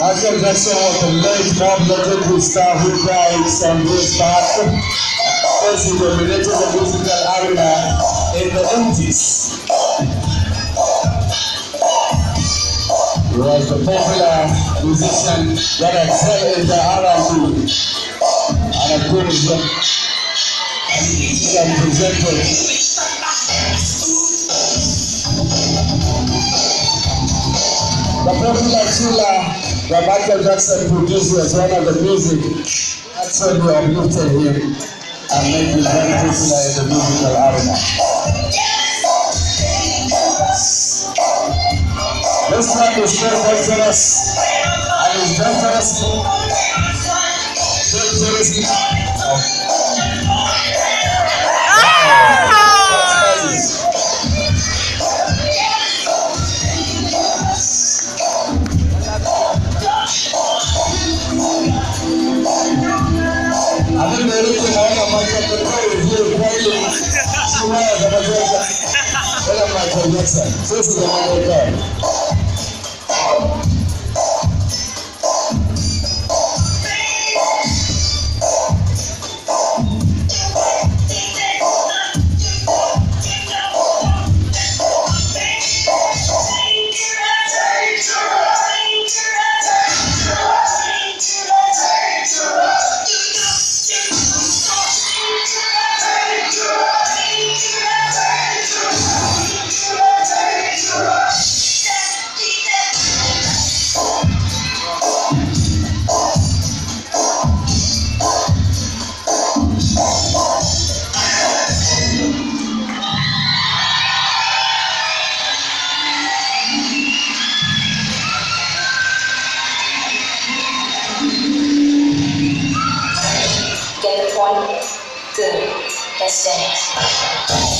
Michael Jackson was the late more legendary star who died some years back as he dominated the musical arena in the 80s. He was the popular musician that excelled in the R&B and of course presented. The popular thriller that Michael Jackson produced was one of the music actually uplifted him and made him very popular in the musical arena. This track is very dangerous and is dangerously. I think they're looking at Michael Jackson. This is the one they got. Get the point? Good. Let's finish.